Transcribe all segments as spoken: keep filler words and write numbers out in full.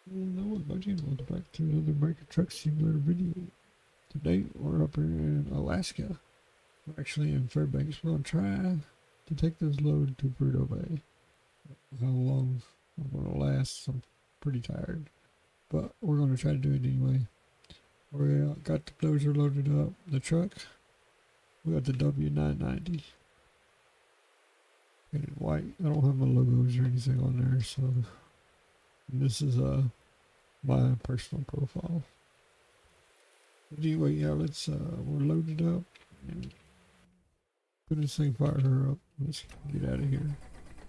Hello, buddy, and welcome back to another American Truck Simulator video. Today, we're up here in Alaska. We're actually in Fairbanks. We're going to try to take this load to Prudhoe Bay. How long I'm going to last, I'm pretty tired. But we're going to try to do it anyway. We uh, got the dozer loaded up. The truck, we got the W nine ninety. Painted white. I don't have my logos or anything on there, so this is uh, my personal profile. But anyway, yeah, let's, uh, we're loaded up. And put this thing, fire her up. Let's get out of here.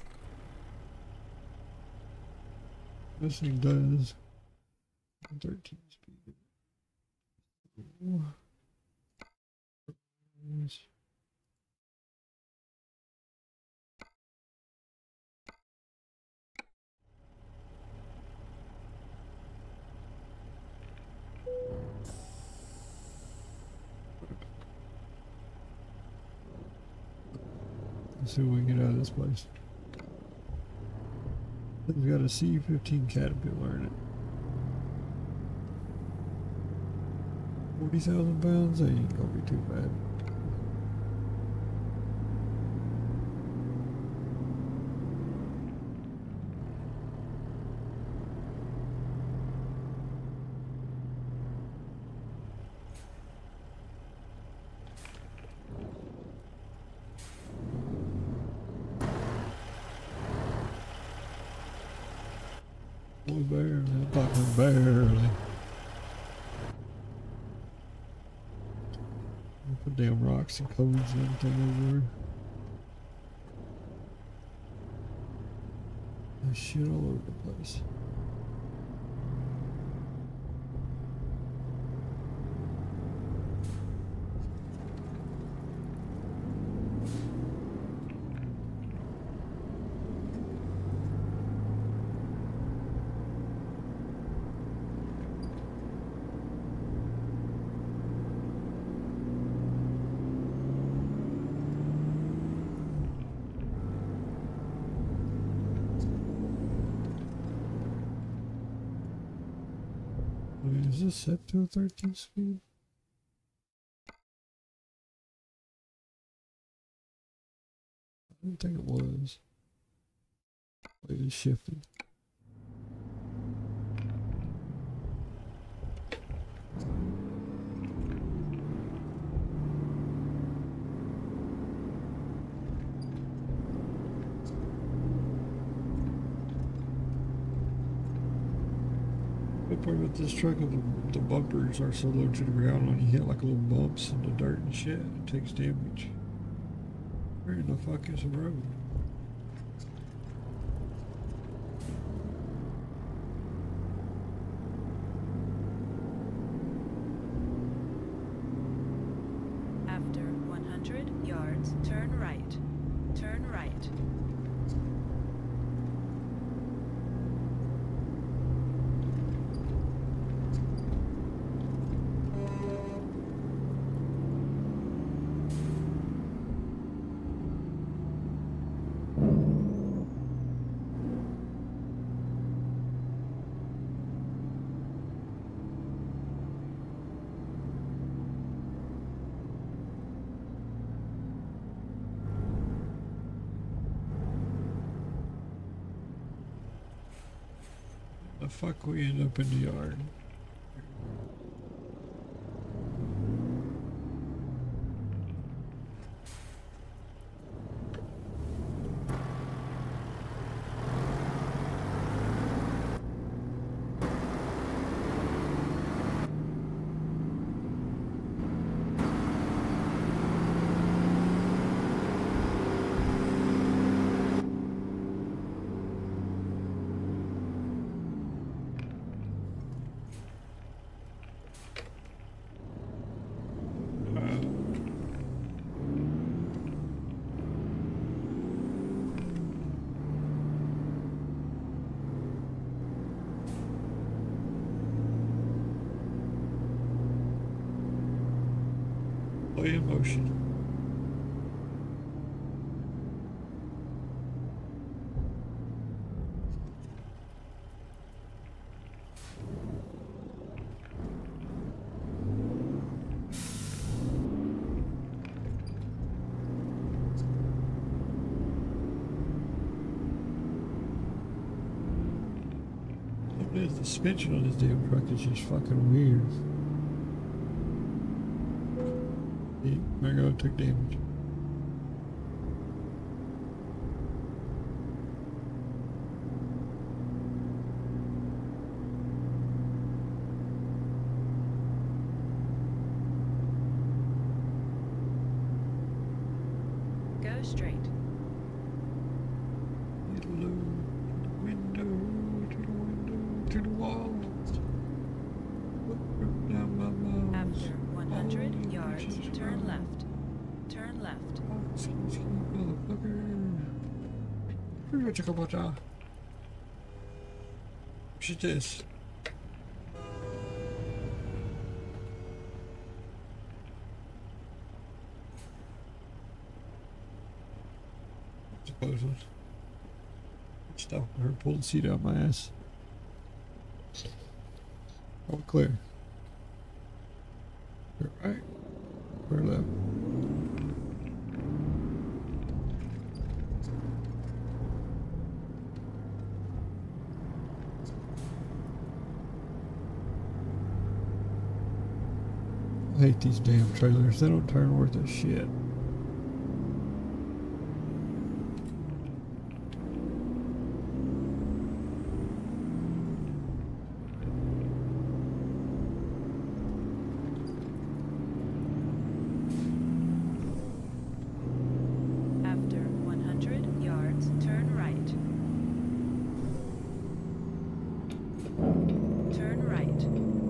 This thing does thirteen speed. Ooh. Let's see what we can get out of this place. It's got a C fifteen Caterpillar in it. forty thousand pounds? That ain't gonna be too bad. Boy, barely. I'm talking barely. Put damn rocks and codes and everything over. There's shit all over the place. Wait, is this set to a thirteen speed? I didn't think it was. Wait, it's shifting. The part about this truck is the, the bumpers are so low to the ground when you hit like little bumps in the dirt and shit, it takes damage. Where in the fuck is the road? After one hundred yards, turn right. Turn right. The fuck we end up in the yard? Play in motion. The suspension on this damn truck is just fucking weird. There you go, took damage. Go straight. Hello, to the window, to the window, to the wall. Look down my mouth. After one hundred yards, turn left. Turn left. Excuse me, motherfucker. Where's your chicken butter? What's this? Supposedly. Stop her, pull the seat out my ass. All clear. Clear right. Clear left. I hate these damn trailers. They don't turn worth a shit. After one hundred yards, turn right. Turn right.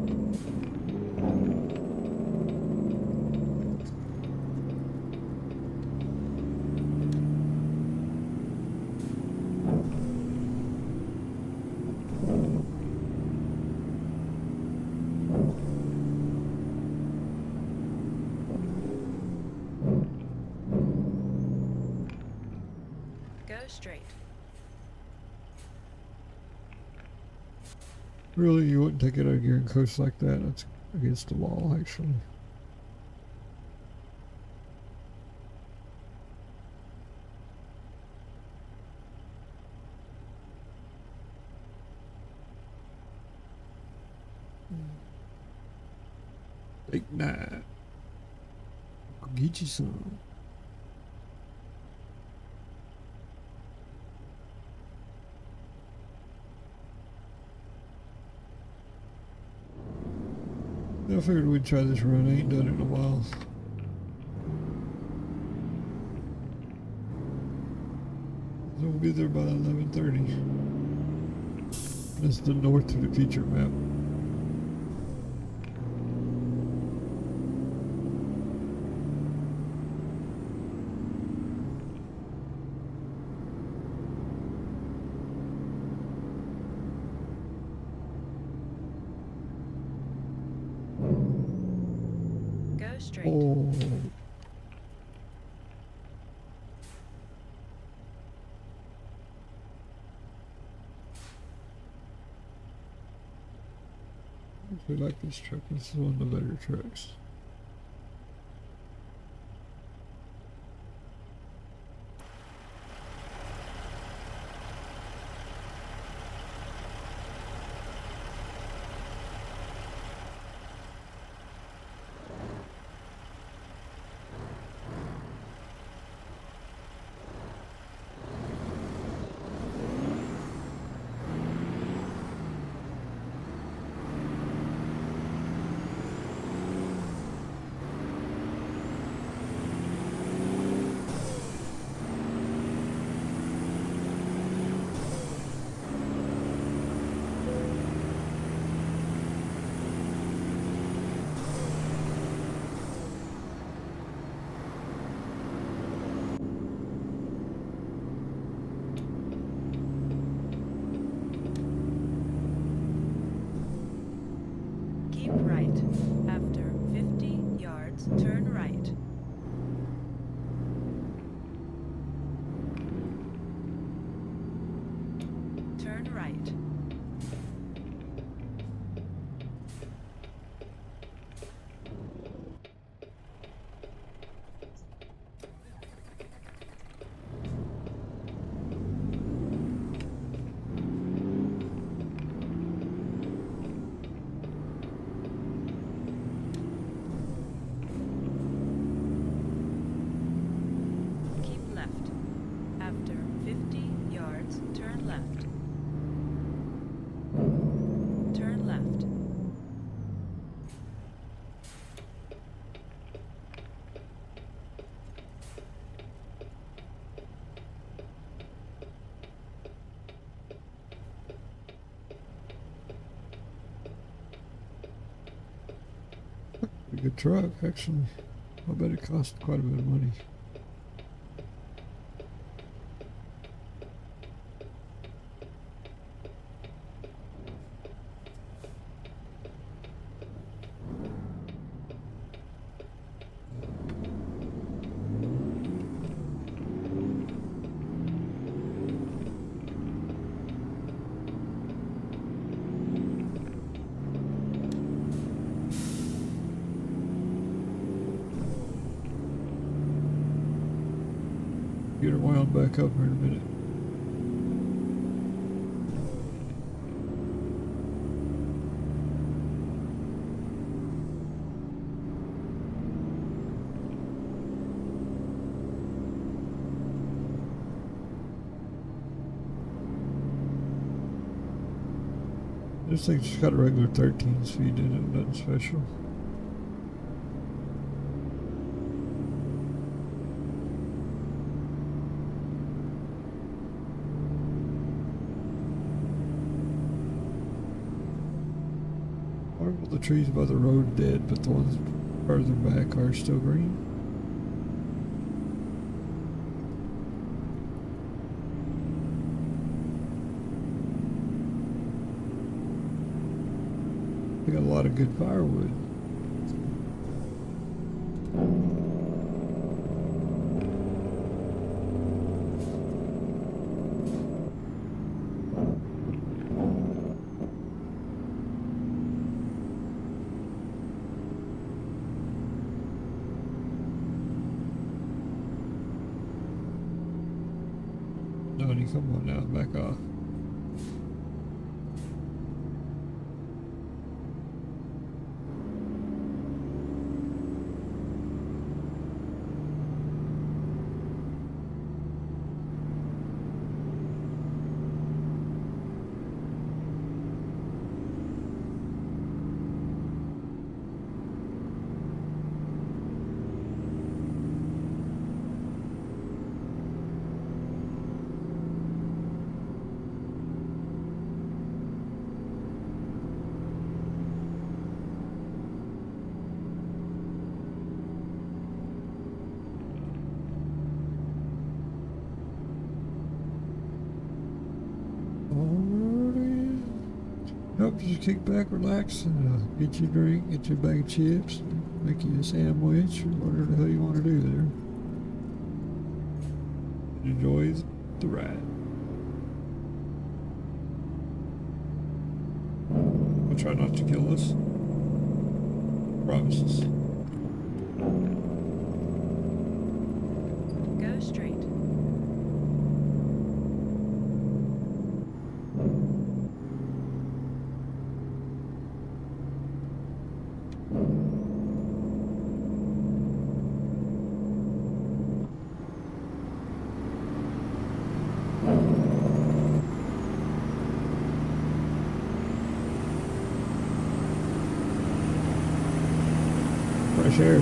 Go straight. Really, you wouldn't take it out of gear and coast like that? That's against the law, actually. Big night. Go get you some. I figured we'd try this run. I ain't done it in a while. So we'll be there by eleven thirty. That's the North to the Future map. Go straight. Oh. I like this truck. This is one of the better trucks. Keep right. After fifty yards, turn right. Turn right. A good truck, actually. I bet it cost quite a bit of money. Get her wound back up here in a minute. This thing's just got a regular thirteen speed in it, nothing special. The trees by the road dead, but the ones further back are still green. They got a lot of good firewood. Come on now, back off. Nope, just kick back, relax, and uh, get you a drink, get you a bag of chips, make you a sandwich, or whatever the hell you want to do there. And enjoy the ride. We'll try not to kill us. Promises. Go straight. Fresh air.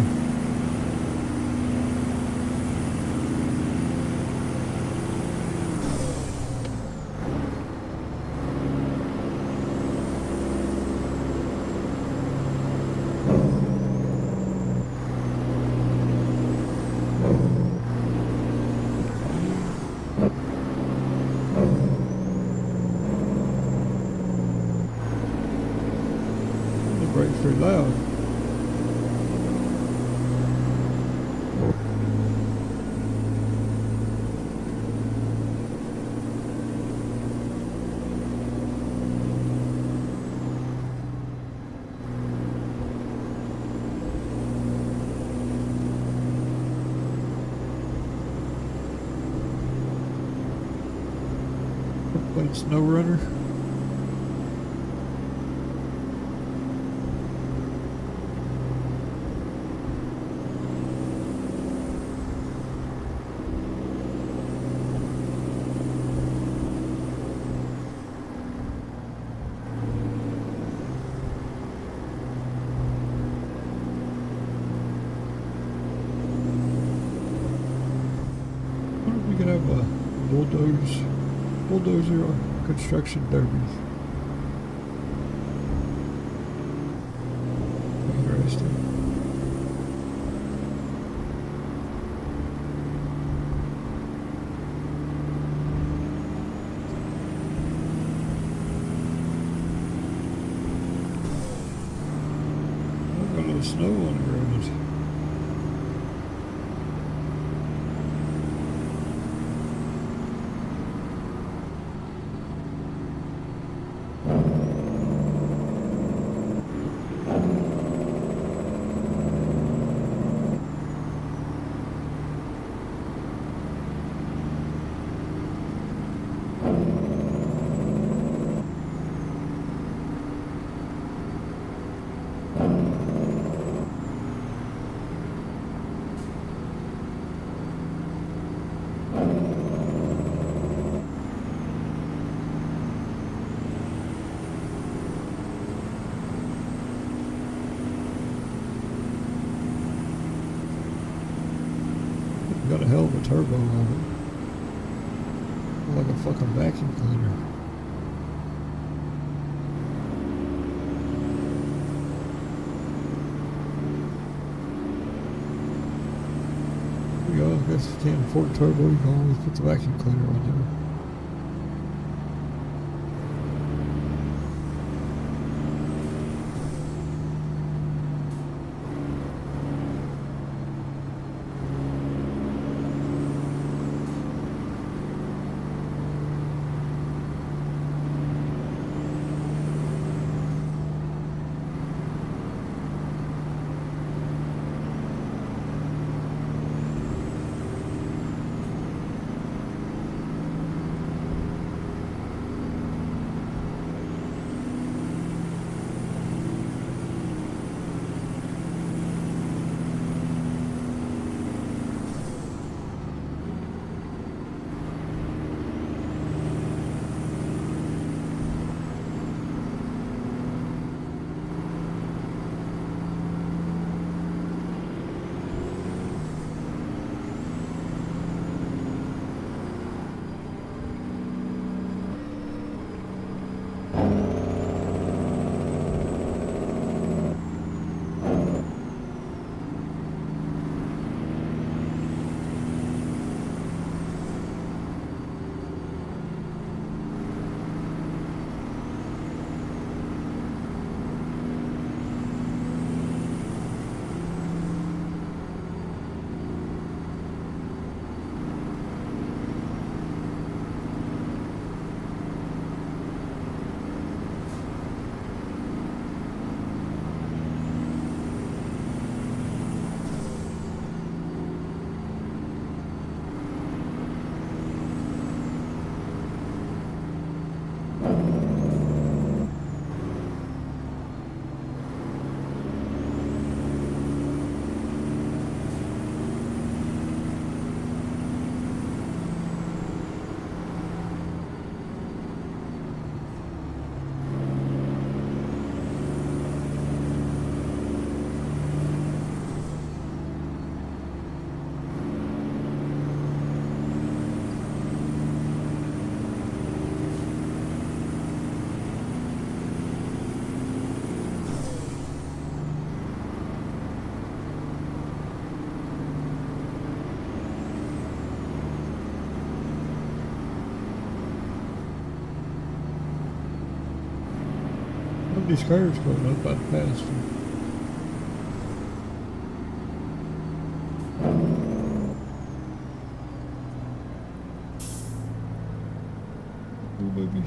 The brake's pretty loud. Playing Snow Runner. I wonder if we could have a bulldoze. Bulldozer construction derby. Interesting. lot of snow on the ground. Got a hell of a turbo on it. Like a fucking vacuum cleaner. There you go. I guess if you can't afford a turbo, you can always put the vacuum cleaner on there. These cars going up that fast. Oh, baby.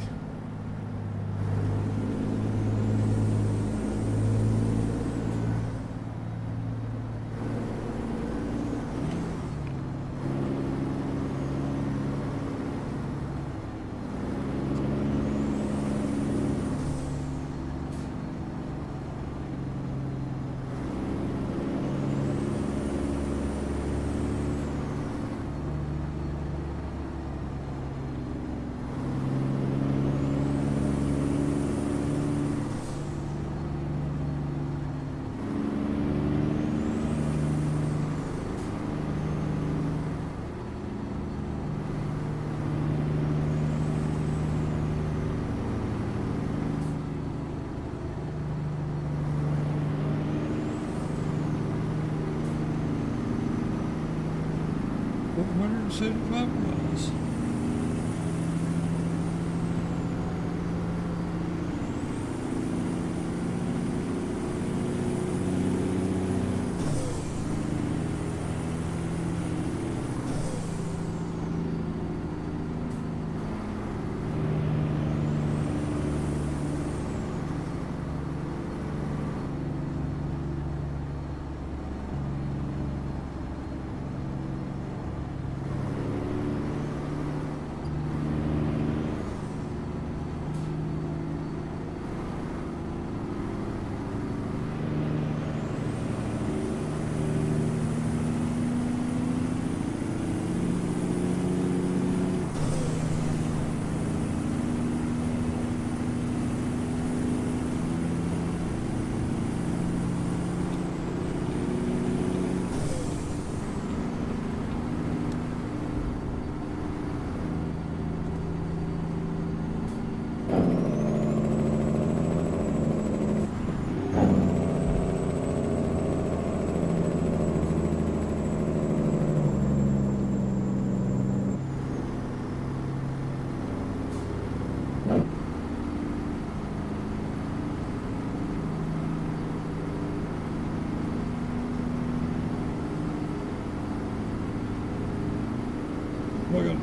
one hundred seventy-five miles.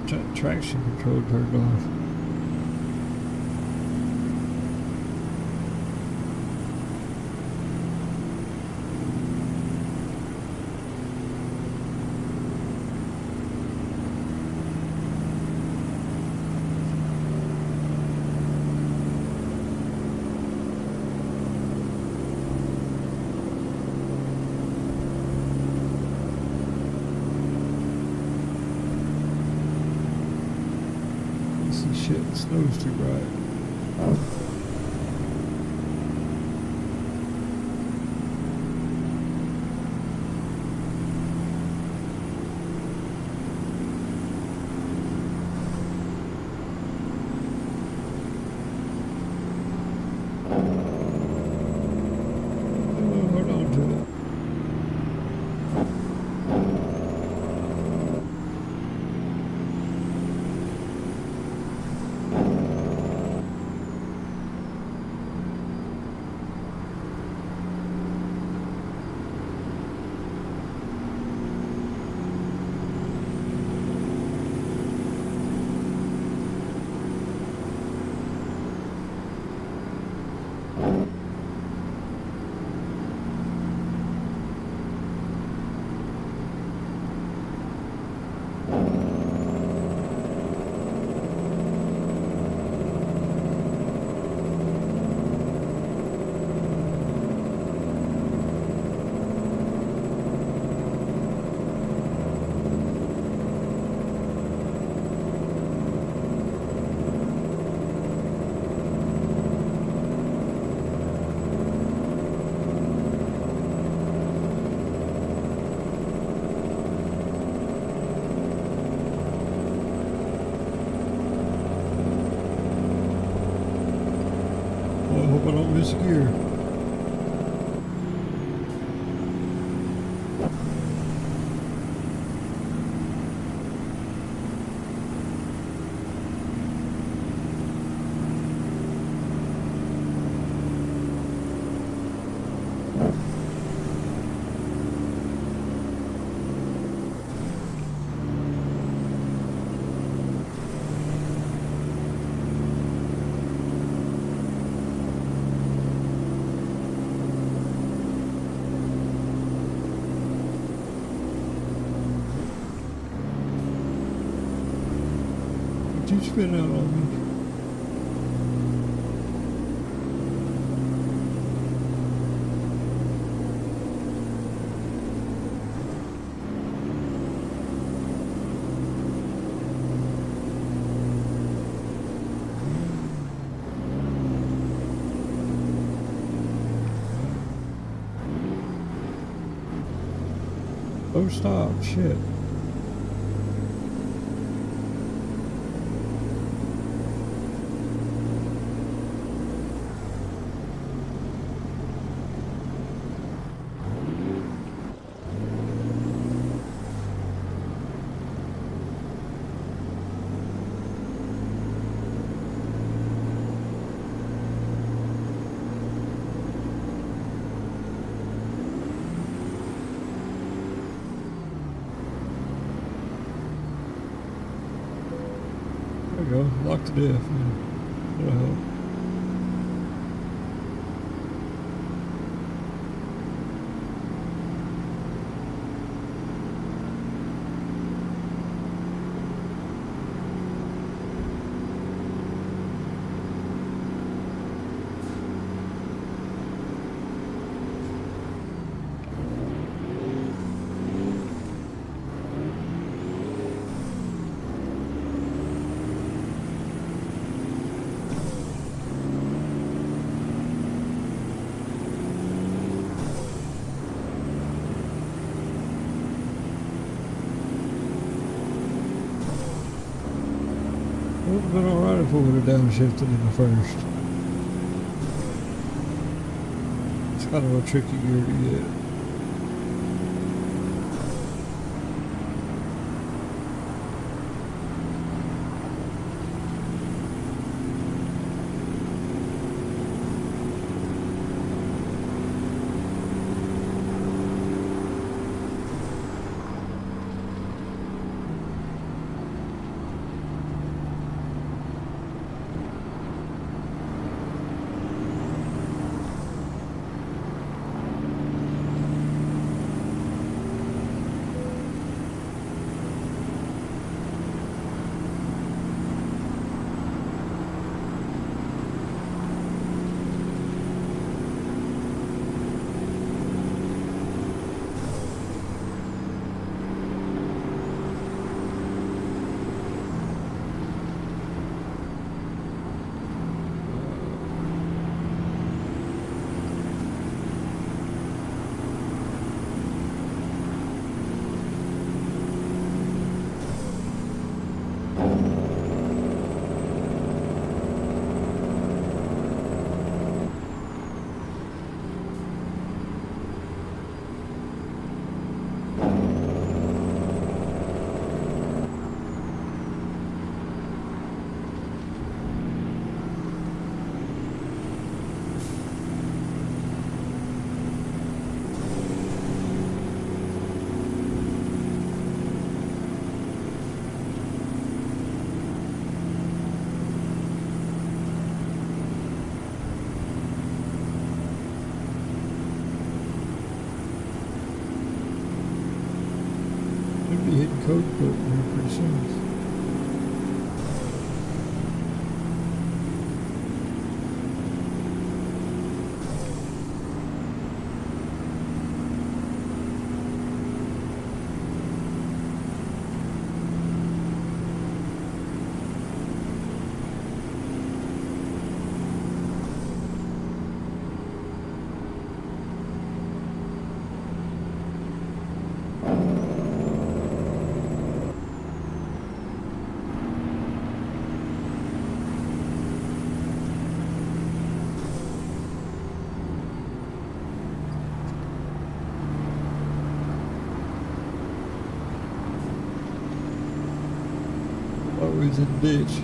Tra traction control turned off. Shit, the snow's too bright. Oh, hold on to it. I hope I don't miss a gear. You spin out on me. Oh, stop, shit. There we go, locked to death. Yeah. That'll help. It would have been alright if we would have downshifted in the first. It's kind of a tricky gear to get. code book here pretty soon. Always in the ditch.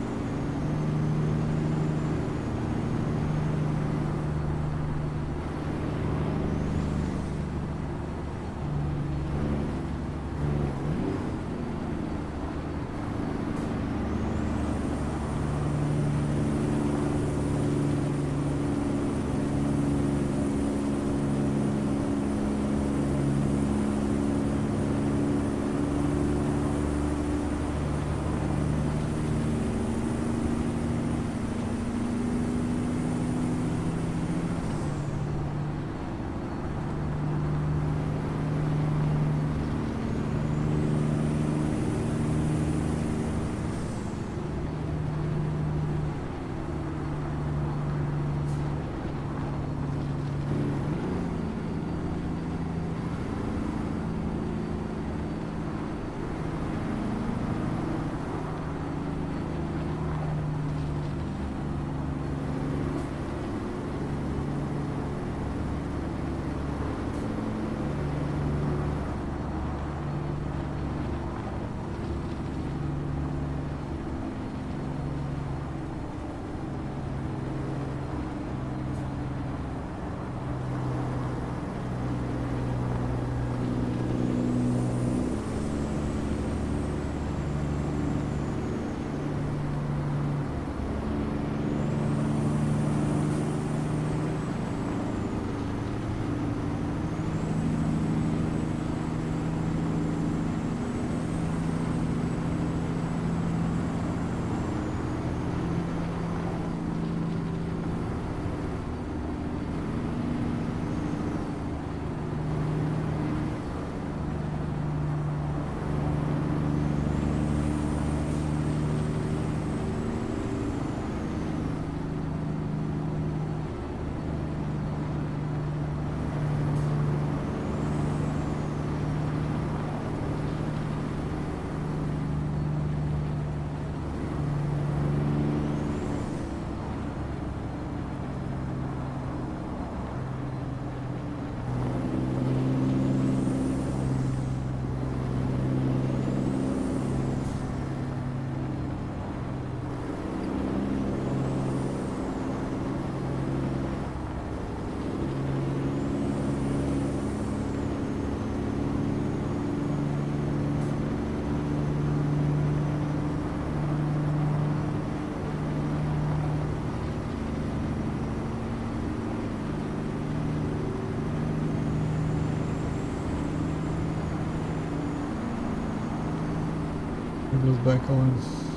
It goes back on.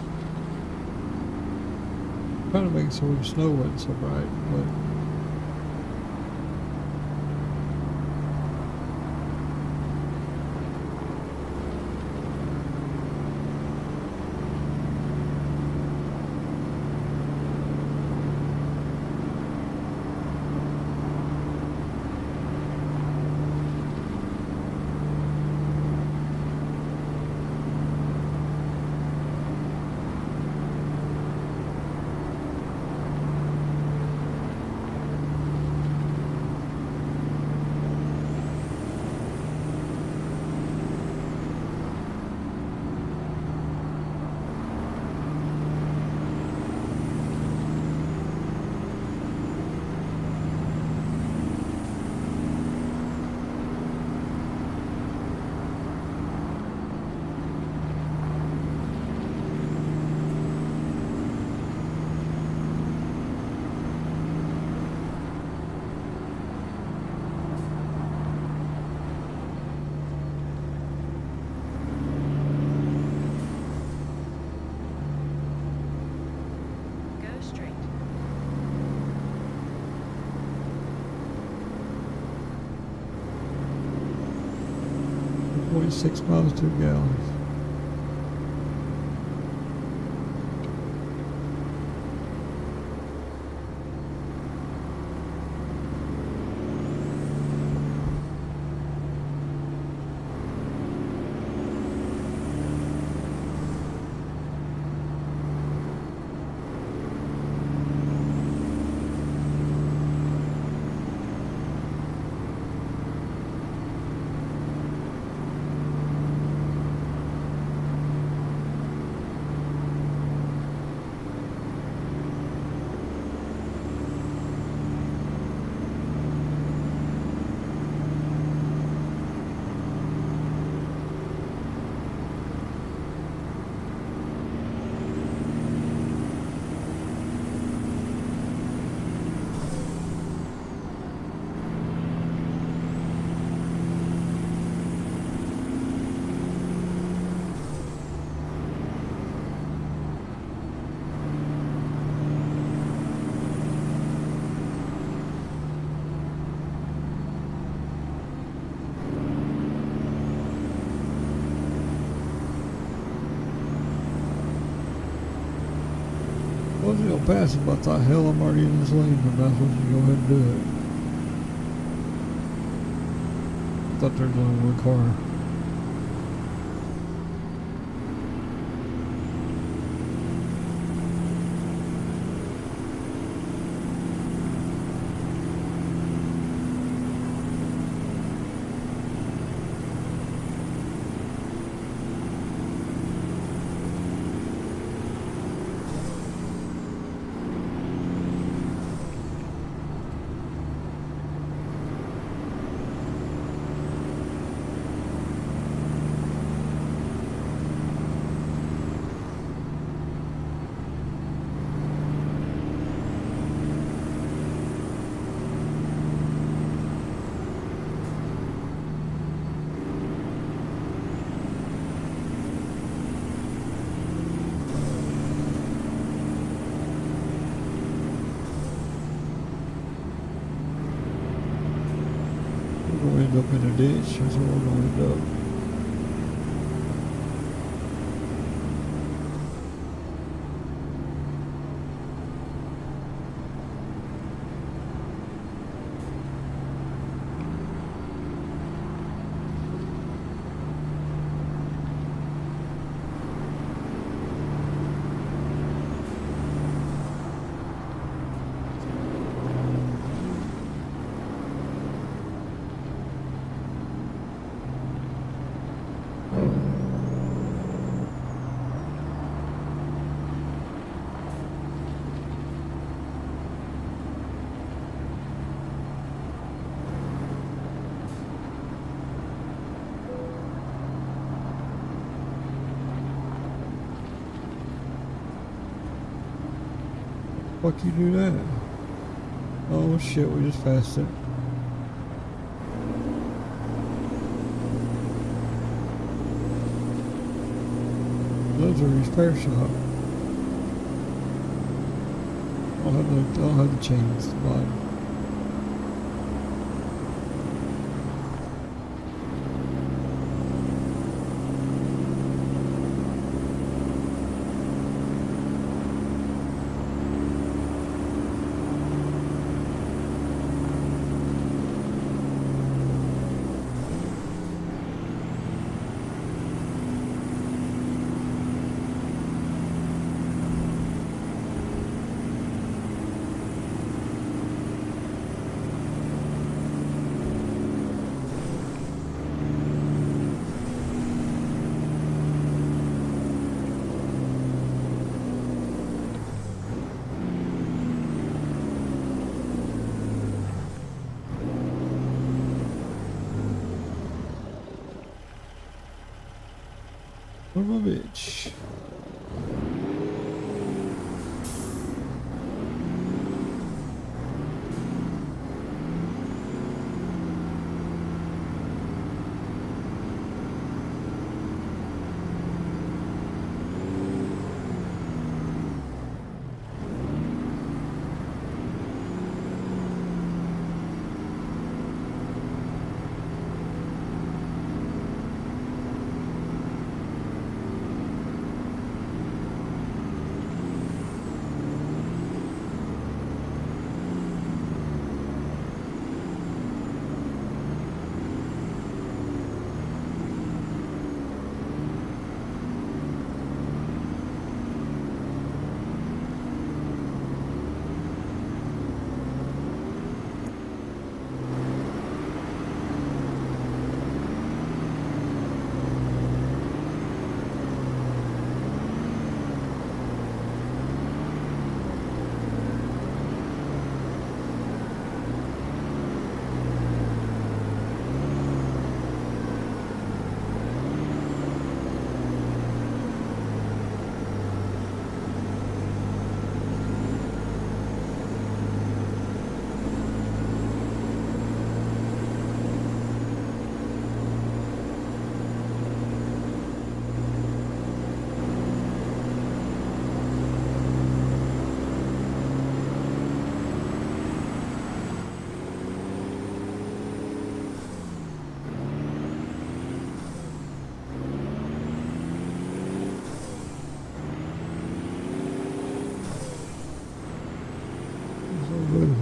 Trying to make it so the snow wasn't so bright, but point six miles to a gallon. I wasn't gonna pass it, but I thought, hell, I'm already in this lane, but I'm not supposed to go ahead and do it. I thought there was only one car. We're gonna end up in a ditch. That's where we're gonna end up. Fuck you do that? Oh shit, we just passed it. Those are repair shop. I don't have the, I don't have the chains, but what a bitch.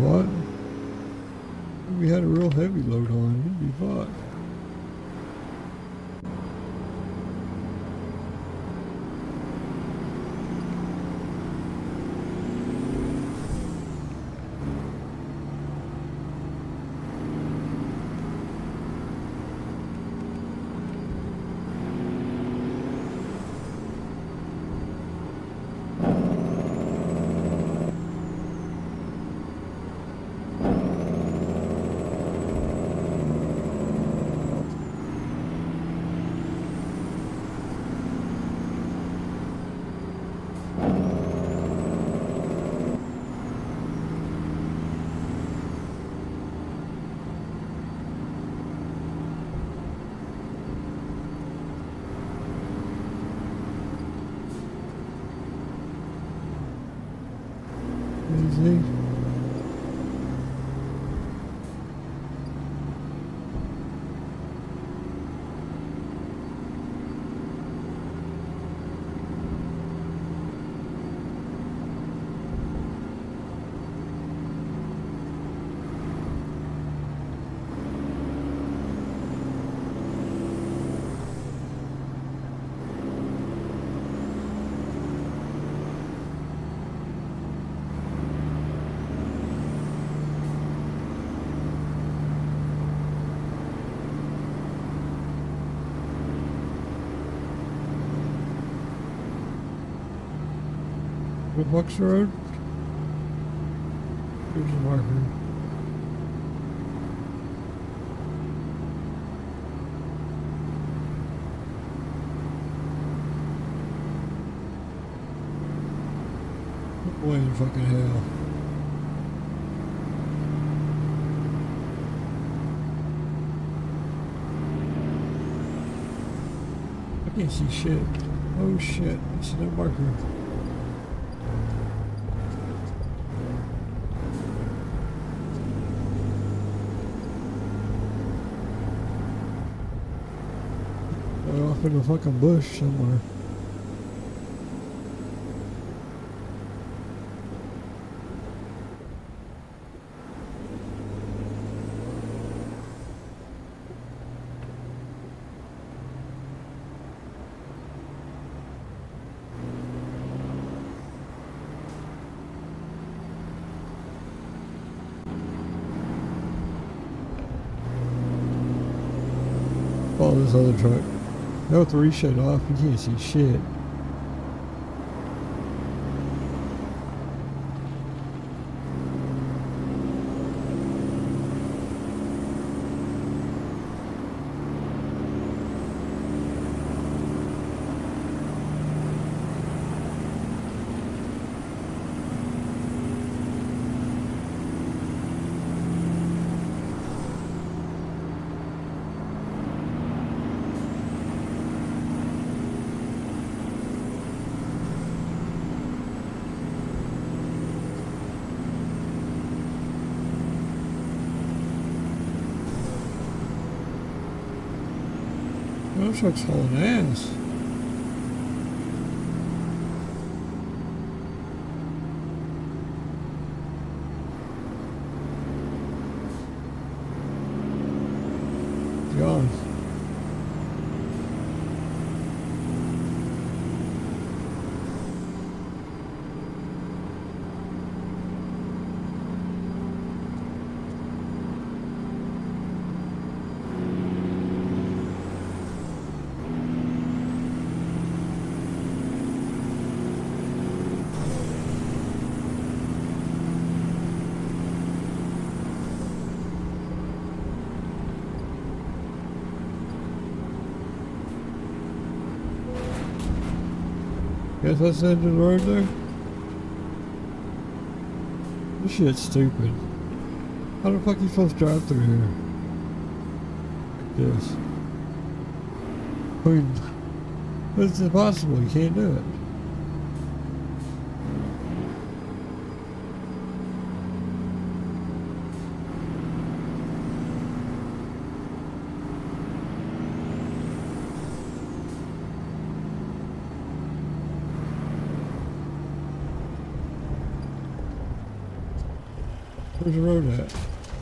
what? If we had a real heavy load on, it'd be fucked. Easy. What Bucks Road? Here's the marker. Way in fucking hell. I can't see shit. Oh shit, I see that marker. They're off in a fucking bush somewhere. Follow this other truck. No three shut off, you can't see shit. That truck's hauling ass. It's gone. Guess that's the end of the road there? This shit's stupid. How the fuck are you supposed to drive through here? Like this. I mean, it's impossible, you can't do it. Where's the road at?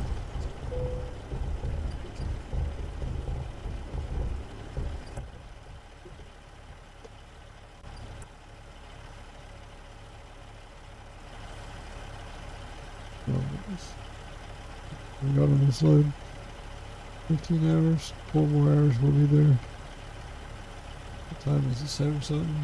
We got on this load. fifteen hours, four more hours we'll be there. What time is it? seven something?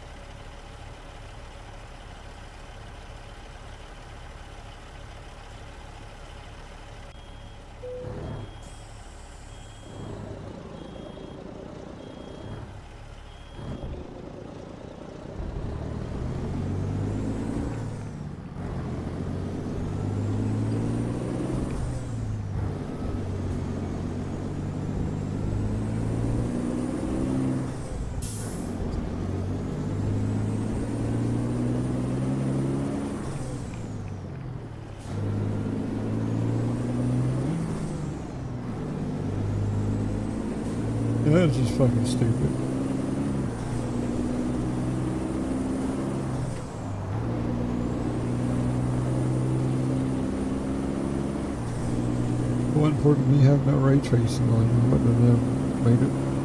That's just fucking stupid. More important to me having that ray tracing on you, wouldn't have never made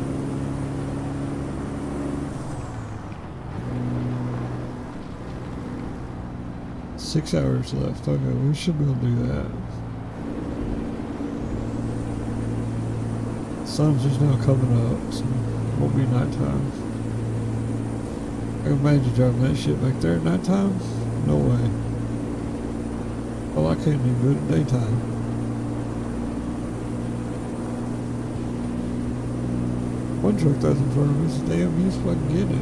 it. Six hours left. Okay, we should be able to do that. Sun's just now coming up, so it won't be nighttime. I can imagine driving that shit back there at nighttime? No way. Well, I can't even do it at daytime. One truck that's in front of us, damn, he's fucking getting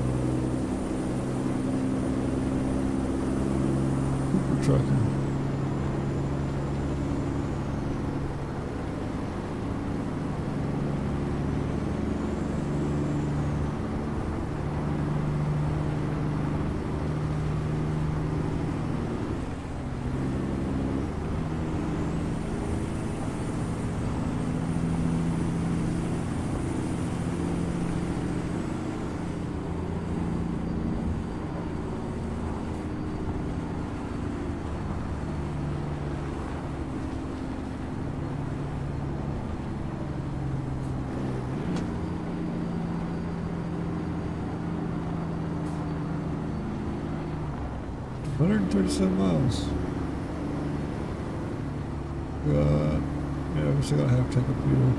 it. Cooper trucking. one hundred thirty-seven miles. Uh, yeah, we still got half tank of fuel.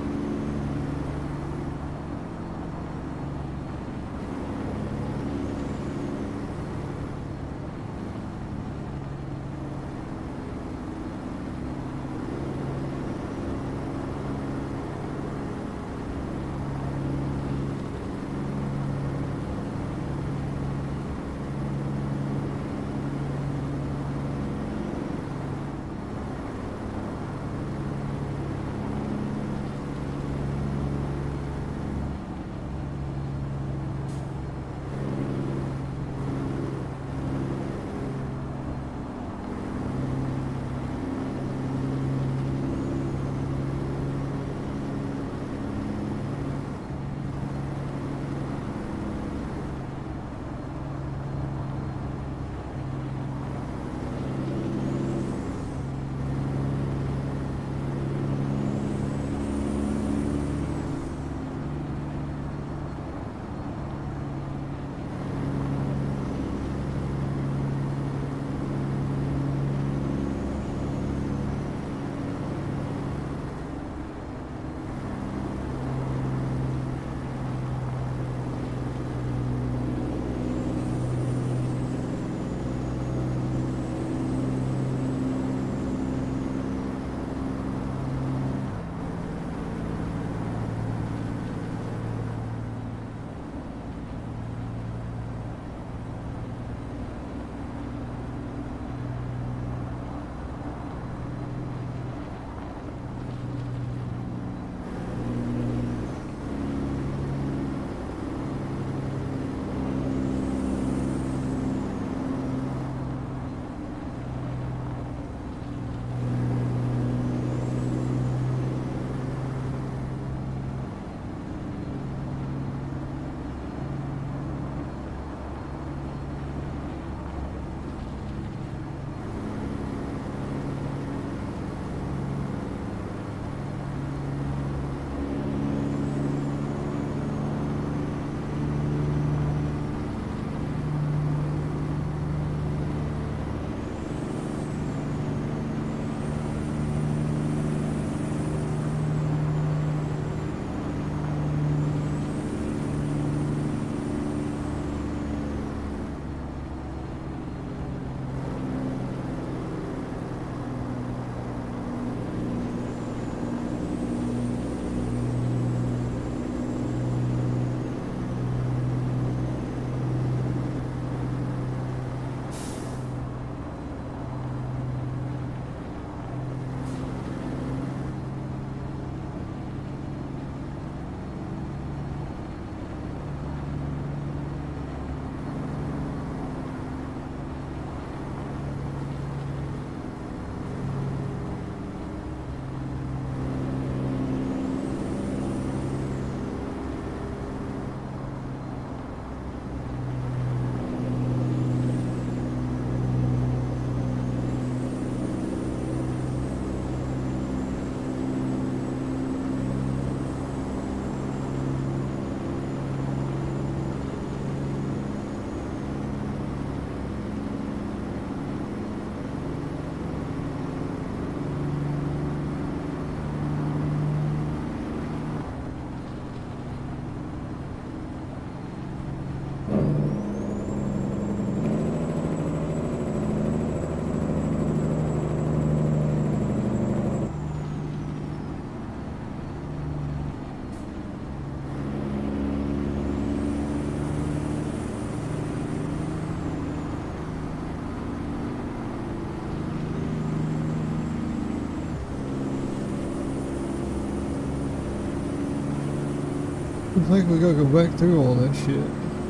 I think we gotta go back through all that shit.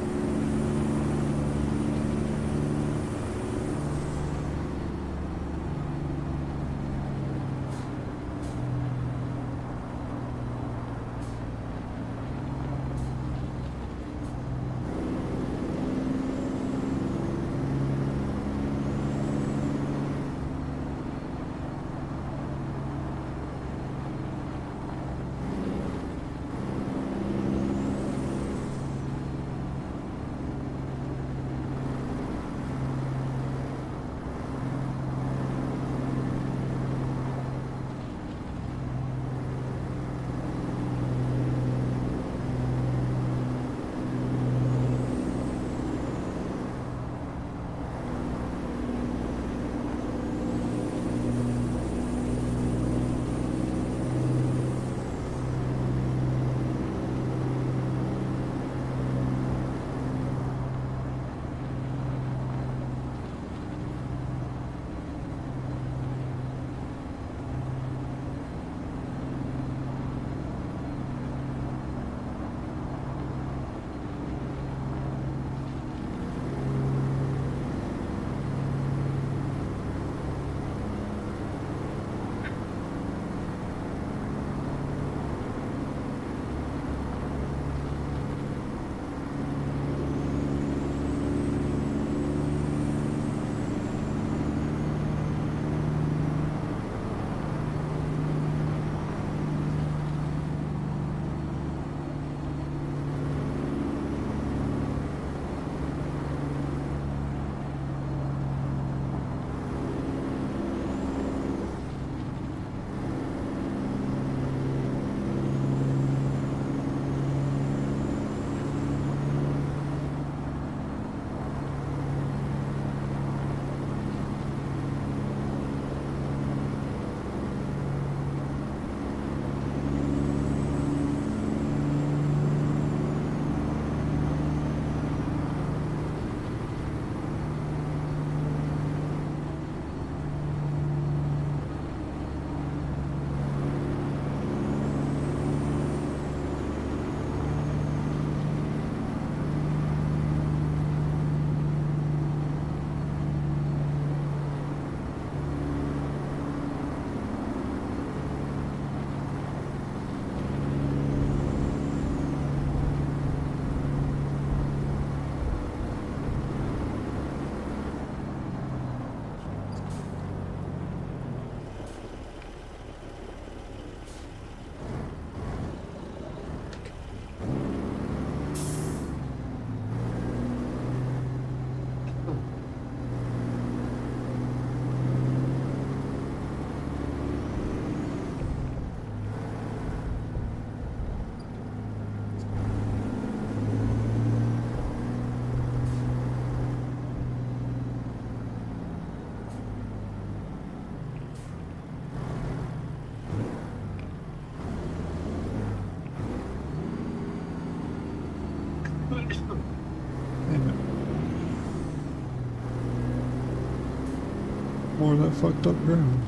More of that fucked up ground.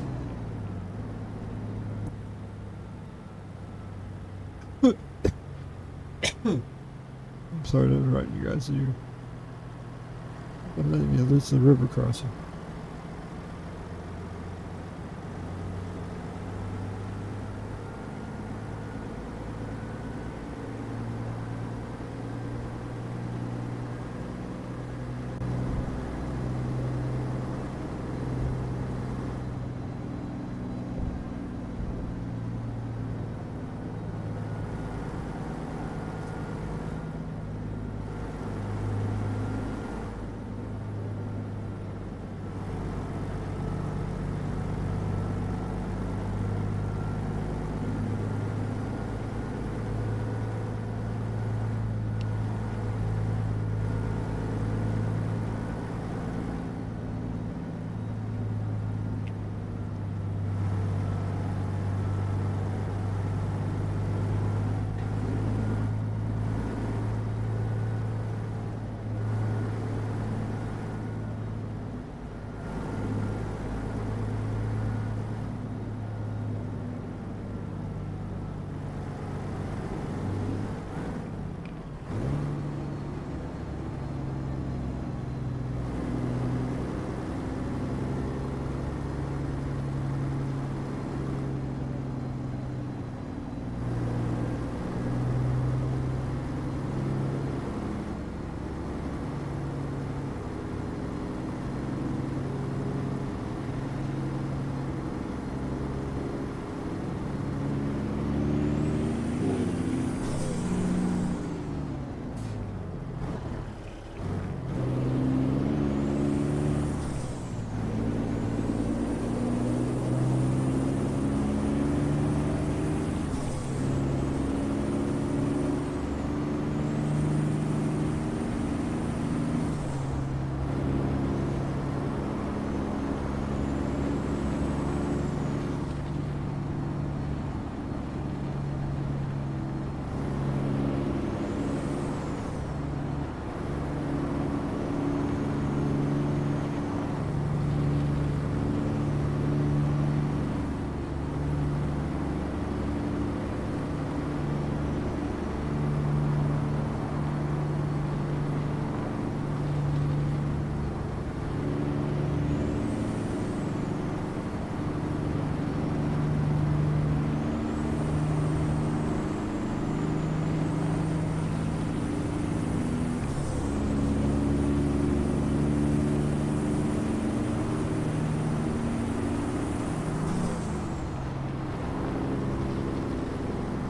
I'm sorry to interrupt you guys here. But yeah, this is a river crossing.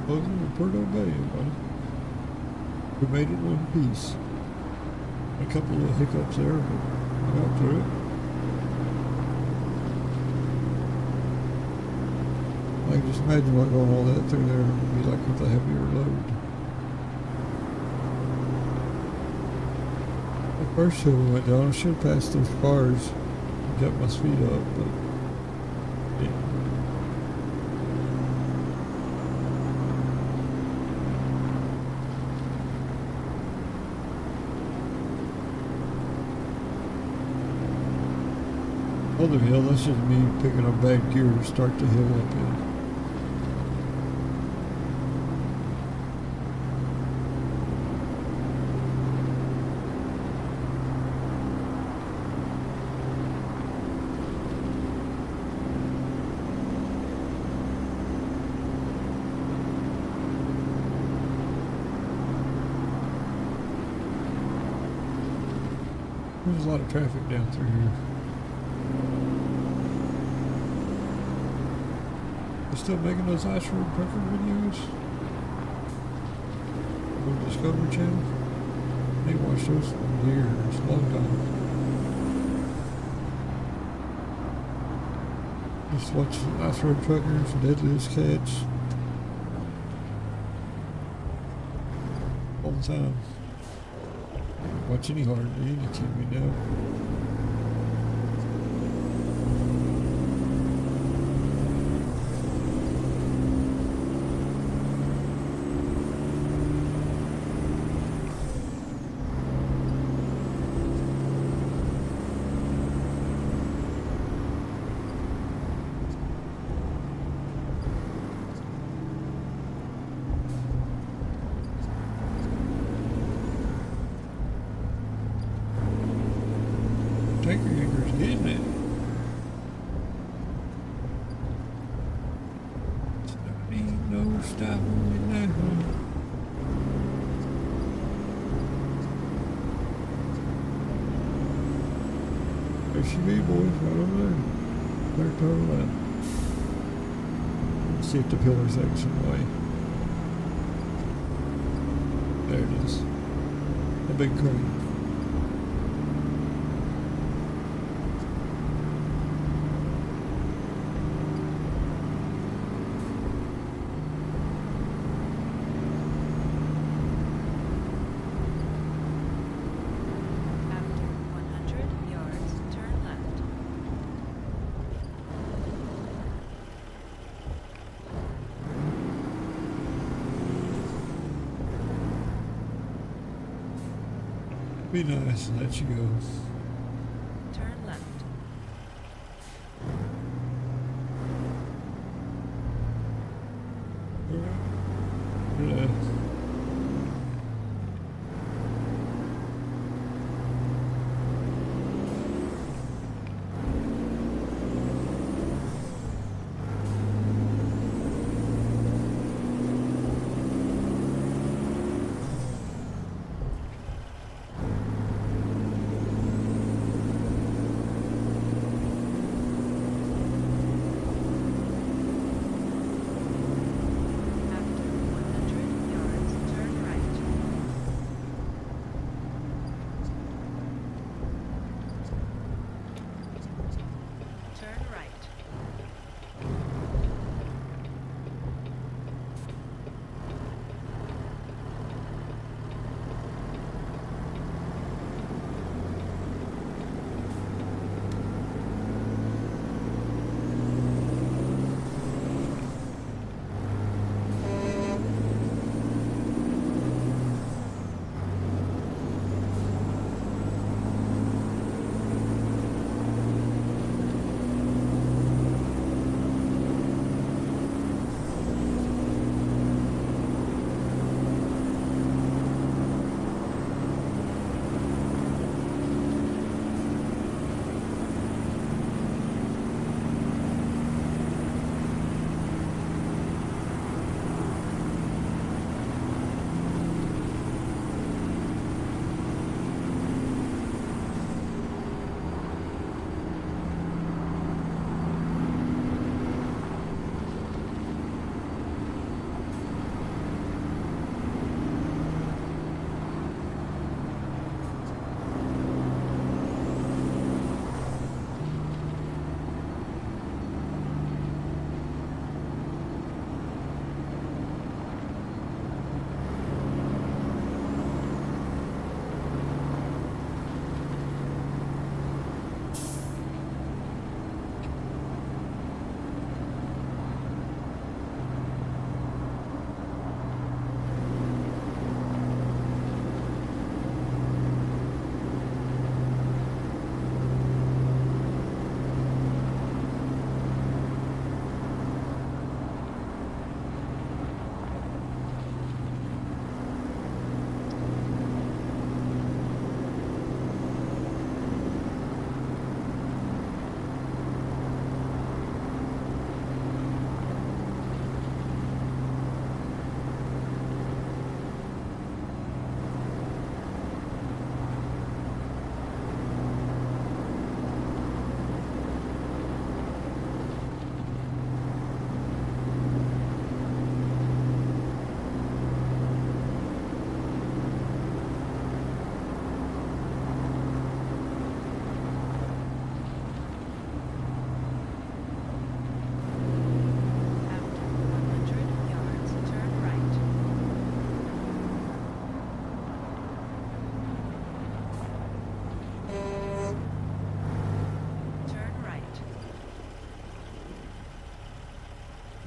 Closing the Prudhoe Bay, everybody. We made it in one piece. A couple of hiccups there, but we got through it. I can just imagine what going all that through there would be like with a heavier load. The first hill we went down, I should have passed those cars and kept my speed up, but didn't. Other hill, that's just me picking up bad gear to start the hill up in. There's a lot of traffic down through here. You still making those Ice Road Trucker videos? On the Discovery Channel? I ain't watched those in years, a long time. Just watch Ice Road Truckers, Deadliest Catch. All the time. Watch any hard any T V now. Getting it. There ain't no stopping me now. There she be, boys, right over there. There to our left. Let's see if the pillar's action way. There it is. A big crane. Be nice and let you go. Turn left. Left. After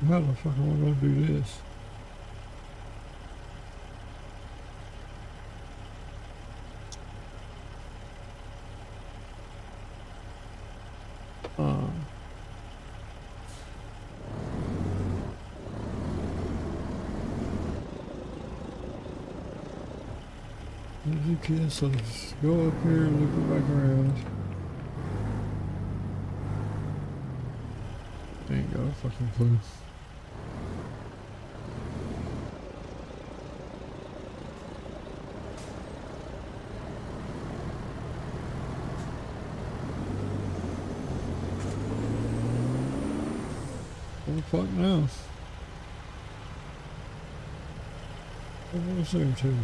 How the fuck am I gonna do this? Uh, G P S, so let's go up here and loop it back around. Ain't got a fucking clue. What the fuck now? What was there too?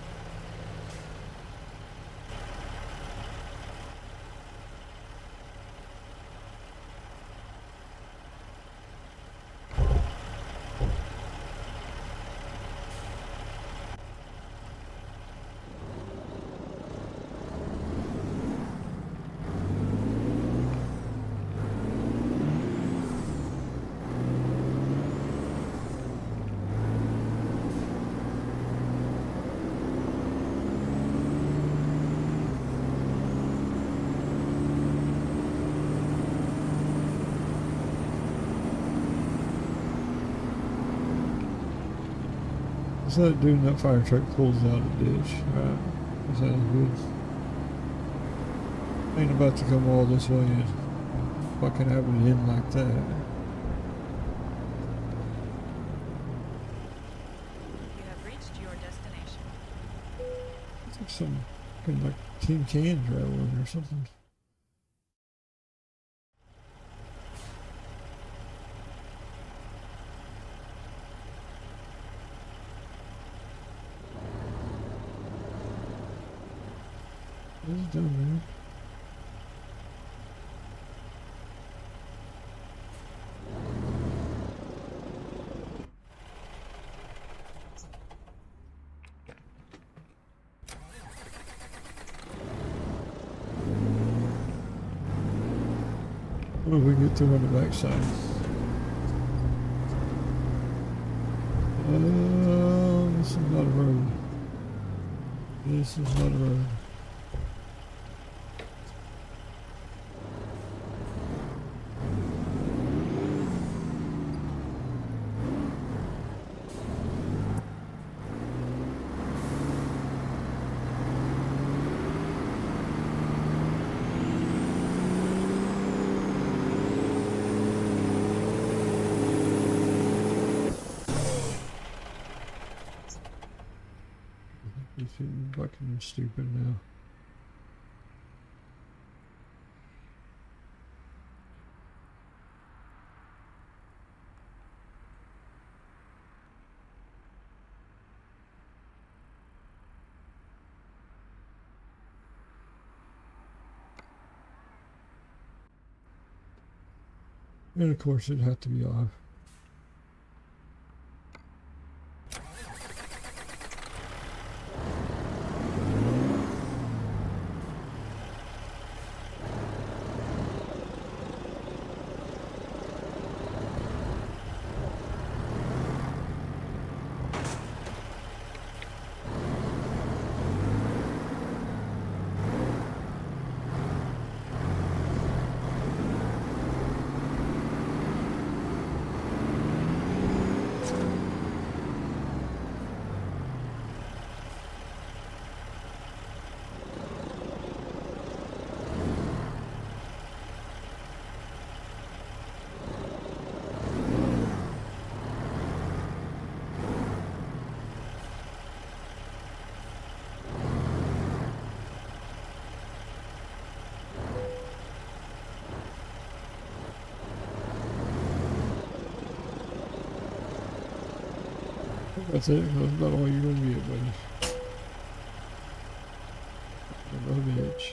So that dude in that fire truck pulls out a ditch. Right. That sounds good. Ain't about to come all this way and fucking have it in like that. You have reached your destination. It's like some fucking like tin cans rattling or something. What is down there? What if we get through on the backside? Oh, this is not a road. This is not a road. You feel fucking stupid now. And of course it'd have to be off. That's it. That's about all you're gonna get, buddy. Another bitch.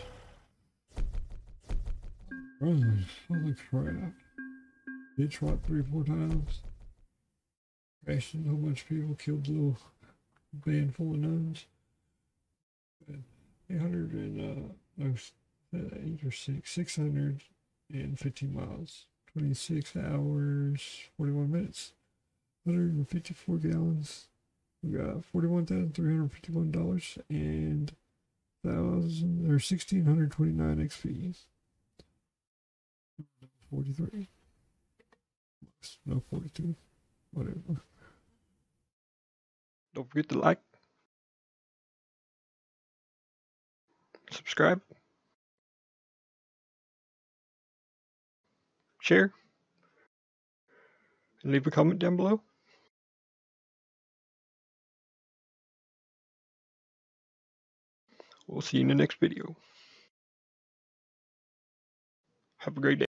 Run. Holy crap. Bitch what three, four times. Crashed into a whole bunch of people, killed a little band full of nuns. eight hundred and, uh, no, eight or six, six hundred fifty miles. twenty-six hours, forty-one minutes, one hundred fifty-four gallons. We got forty-one thousand three hundred fifty-one dollars and thousand or sixteen hundred twenty-nine X P. forty-three. No, forty-two. Whatever. Don't forget to like, subscribe, share, and leave a comment down below. We'll see you in the next video. Have a great day.